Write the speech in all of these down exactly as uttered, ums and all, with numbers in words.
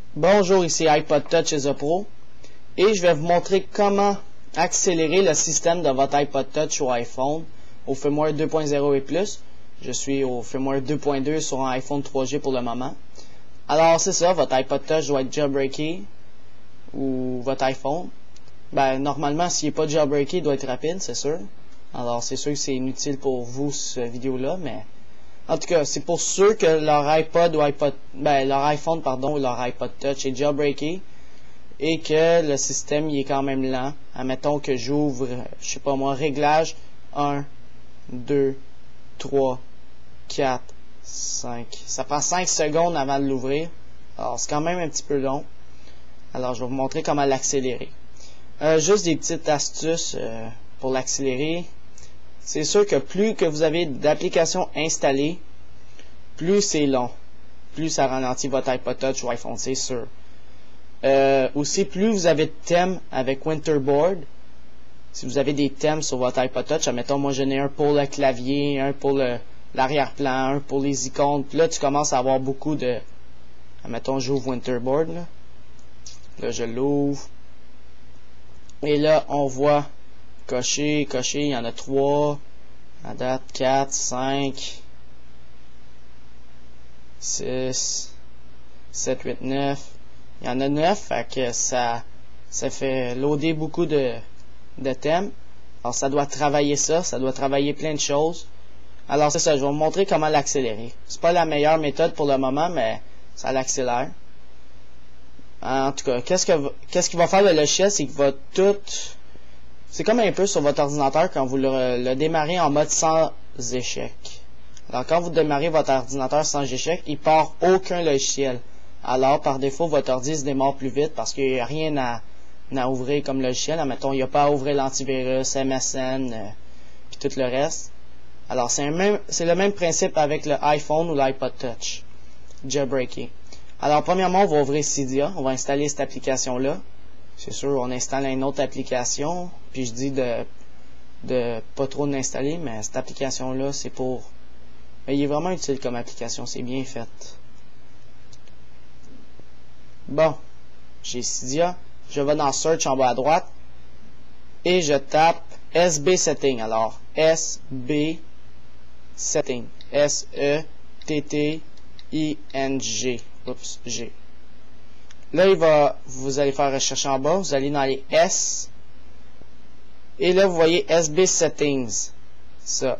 Bonjour, ici iPod Touch et The Pro et je vais vous montrer comment accélérer le système de votre iPod Touch ou iPhone au firmware deux point zéro et plus. Je suis au firmware deux point deux sur un iPhone trois G pour le moment. Alors c'est ça, votre iPod Touch doit être jailbreaké ou votre iPhone. Ben normalement s'il n'est pas jailbreaké, il doit être rapide, c'est sûr. Alors c'est sûr que c'est inutile pour vous cette vidéo là, mais en tout cas, c'est pour ceux que leur iPod ou iPod, ben leur iPhone pardon ou leur iPod Touch est jailbreaké et que le système il est quand même lent. Admettons que j'ouvre, je sais pas moi, réglage un, deux, trois, quatre, cinq. Ça prend cinq secondes avant de l'ouvrir. Alors c'est quand même un petit peu long. Alors je vais vous montrer comment l'accélérer. Euh, juste des petites astuces euh, pour l'accélérer. C'est sûr que plus que vous avez d'applications installées, plus c'est long. Plus ça ralentit votre iPod Touch ou iPhone, c'est sûr. Euh, aussi, plus vous avez de thèmes avec Winterboard. Si vous avez des thèmes sur votre iPod Touch, admettons, moi j'en ai un pour le clavier, un pour l'arrière-plan, un pour les icônes. Puis là, tu commences à avoir beaucoup de... Admettons, j'ouvre Winterboard. Là, là je l'ouvre. Et là, on voit... Cocher, cocher, il y en a trois. À date, quatre, cinq, six, sept, huit, neuf. Il y en a neuf, fait que ça, ça fait loader beaucoup de, de thèmes. Alors ça doit travailler ça, ça doit travailler plein de choses. Alors c'est ça, je vais vous montrer comment l'accélérer. C'est pas la meilleure méthode pour le moment, mais ça l'accélère. En tout cas, qu'est-ce que qu'est-ce qu'il va faire le logiciel, c'est qu'il va tout... C'est comme un peu sur votre ordinateur quand vous le, le démarrez en mode sans échec. Alors quand vous démarrez votre ordinateur sans échec, il part aucun logiciel. Alors par défaut, votre ordi se démarre plus vite parce qu'il n'y a rien à, à ouvrir comme logiciel. Admettons, il n'y a pas à ouvrir l'antivirus, M S N, euh, puis tout le reste. Alors c'est le même principe avec le iPhone ou l'iPod Touch. Jailbreaké. Alors premièrement, on va ouvrir Cydia. On va installer cette application-là. C'est sûr, on installe une autre application, puis je dis de de pas trop l'installer, mais cette application-là, c'est pour... Mais il est vraiment utile comme application, c'est bien fait. Bon, j'ai Cydia, je vais dans Search en bas à droite, et je tape S B Setting. Alors, S B Setting, S E T T I N G, oups, G. Là, il va, vous allez faire rechercher en bas, vous allez dans les S, et là, vous voyez S B Settings, ça,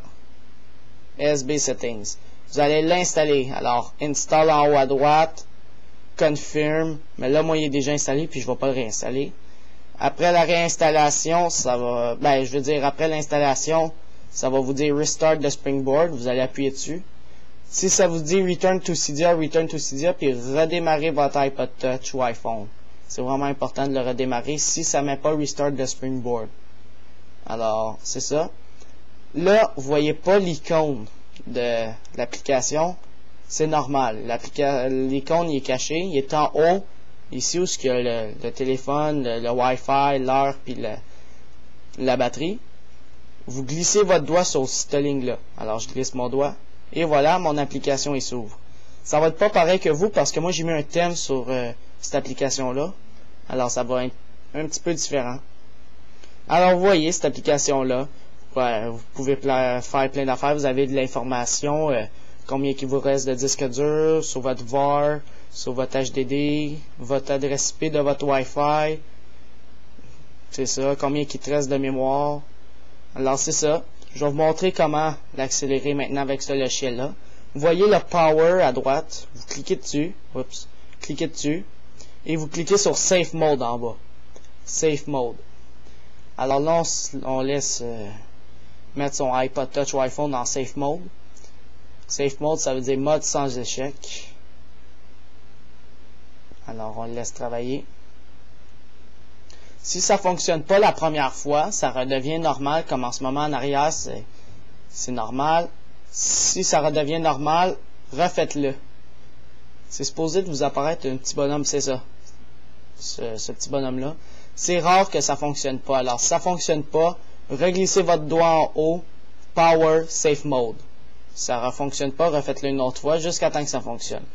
S B Settings. Vous allez l'installer. Alors, Install en haut à droite, Confirm, mais là, moi, il est déjà installé, puis je ne vais pas le réinstaller. Après la réinstallation, ça va, ben, je veux dire, après l'installation, ça va vous dire Restart the Springboard, vous allez appuyer dessus. Si ça vous dit Return to Cydia, Return to Cydia, puis redémarrer votre iPod Touch ou iPhone. C'est vraiment important de le redémarrer si ça ne met pas Restart the Springboard. Alors, c'est ça. Là, vous voyez pas l'icône de l'application. C'est normal. L'icône est caché. Il est en haut, ici où il y a le, le téléphone, le, le Wi-Fi, l'heure, puis le, la batterie. Vous glissez votre doigt sur cette ligne-là. Alors, je glisse mon doigt. Et voilà, mon application il s'ouvre. Ça va être pas pareil que vous parce que moi j'ai mis un thème sur euh, cette application-là. Alors ça va être un petit peu différent. Alors vous voyez cette application-là. Ouais, vous pouvez faire plein d'affaires. Vous avez de l'information. Euh, combien il vous reste de disque dur, sur votre V A R, sur votre H D D, votre adresse I P de votre Wi-Fi. C'est ça. Combien il te reste de mémoire. Alors c'est ça. Je vais vous montrer comment l'accélérer maintenant avec ce logiciel-là. Vous voyez le Power à droite. Vous cliquez dessus. Oups. Cliquez dessus. Et vous cliquez sur Safe Mode en bas. Safe Mode. Alors là, on, on laisse euh, mettre son iPod Touch ou iPhone en Safe Mode. Safe Mode, ça veut dire mode sans échec. Alors, on le laisse travailler. Si ça fonctionne pas la première fois, ça redevient normal, comme en ce moment en arrière, c'est normal. Si ça redevient normal, refaites-le. C'est supposé de vous apparaître un petit bonhomme, c'est ça. Ce, ce petit bonhomme-là. C'est rare que ça fonctionne pas. Alors, si ça fonctionne pas, reglissez votre doigt en haut, Power, Safe Mode. Si ça ne fonctionne pas, refaites-le une autre fois, jusqu'à temps que ça fonctionne.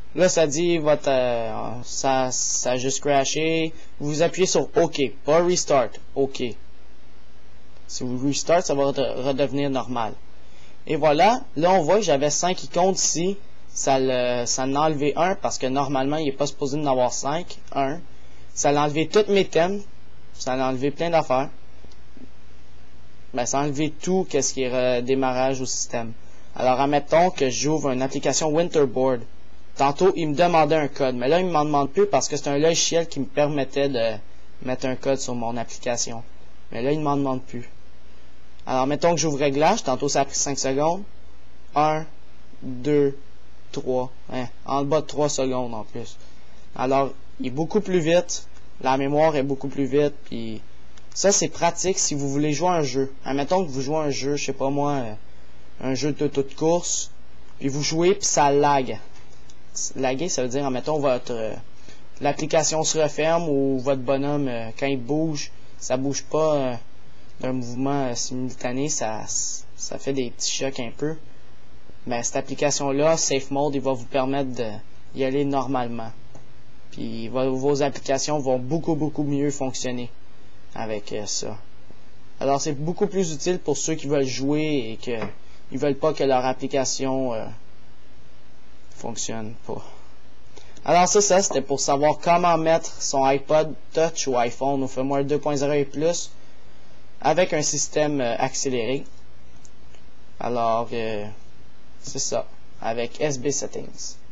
Là, ça dit votre euh, ça, ça a juste crashé. Vous appuyez sur OK, pas Restart, OK. Si vous restart, ça va redevenir normal. Et voilà, là on voit que j'avais cinq icônes ici. Ça l'a ça en a enlevé un parce que normalement il n'est pas supposé d'en avoir cinq. un. Ça l'a enlevé tous mes thèmes. Ça l'a enlevé plein d'affaires. Ben, ça a enlevé tout qu'est-ce qui est redémarrage au système. Alors admettons que j'ouvre une application Winterboard. Tantôt il me demandait un code, mais là il ne m'en demande plus parce que c'est un logiciel qui me permettait de mettre un code sur mon application. Mais là il ne m'en demande plus. Alors mettons que j'ouvre réglage, tantôt ça a pris cinq secondes. un, deux, trois. Hein, en bas de trois secondes en plus. Alors il est beaucoup plus vite. La mémoire est beaucoup plus vite. Puis ça c'est pratique si vous voulez jouer à un jeu. Admettons que vous jouez à un jeu, je sais pas moi, un jeu de toute course. Puis vous jouez puis ça lag. Laguer, ça veut dire, admettons, votre euh, l'application se referme ou votre bonhomme, euh, quand il bouge, ça bouge pas euh, d'un mouvement euh, simultané, ça, ça fait des petits chocs un peu. Mais cette application-là, Safe Mode, il va vous permettre d'y aller normalement. Puis vos, vos applications vont beaucoup, beaucoup mieux fonctionner avec euh, ça. Alors, c'est beaucoup plus utile pour ceux qui veulent jouer et que ils veulent pas que leur application euh, fonctionne pas. Alors ça, ça c'était pour savoir comment mettre son iPod Touch ou iPhone au firmware deux point zéro et plus avec un système euh, accéléré. Alors, euh, c'est ça, avec S B Settings.